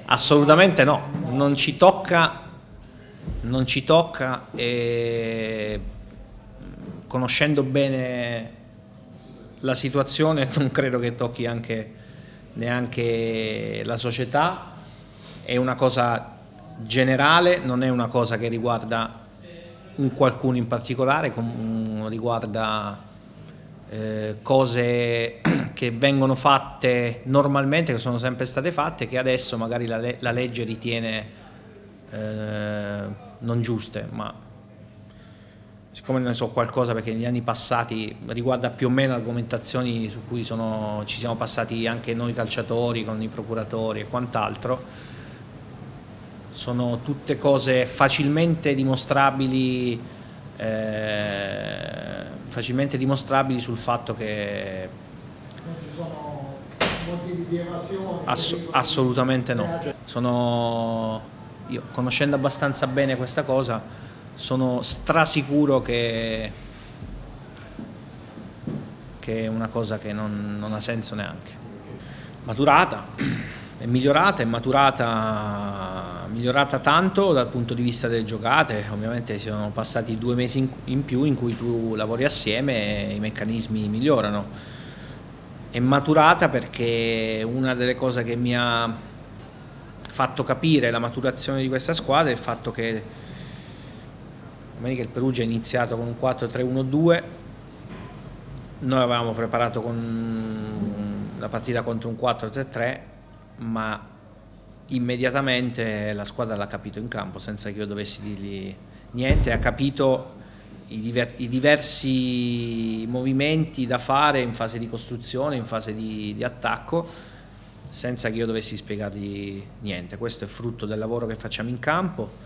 Assolutamente no, non ci tocca e conoscendo bene la situazione non credo che tocchi neanche la società. È una cosa generale, non è una cosa che riguarda un qualcuno in particolare, riguarda cose che vengono fatte normalmente, che sono sempre state fatte, che adesso magari la legge ritiene non giuste, ma siccome ne so qualcosa perché negli anni passati riguarda più o meno argomentazioni su cui ci siamo passati anche noi calciatori con i procuratori e quant'altro, sono tutte cose facilmente dimostrabili sul fatto che non ci sono motivi di evasione. Assolutamente no. Io, conoscendo abbastanza bene questa cosa, sono strasicuro che è una cosa che non ha senso neanche. È migliorata tanto dal punto di vista delle giocate. Ovviamente sono passati 2 mesi in più in cui tu lavori assieme e i meccanismi migliorano. È maturata perché una delle cose che mi ha fatto capire la maturazione di questa squadra è il fatto che domenica il Perugia è iniziato con un 4-3-1-2, noi avevamo preparato con la partita contro un 4-3-3, ma immediatamente la squadra l'ha capito in campo senza che io dovessi dirgli niente, ha capito i diversi movimenti da fare in fase di costruzione, in fase di attacco, senza che io dovessi spiegargli niente. Questo è frutto del lavoro che facciamo in campo.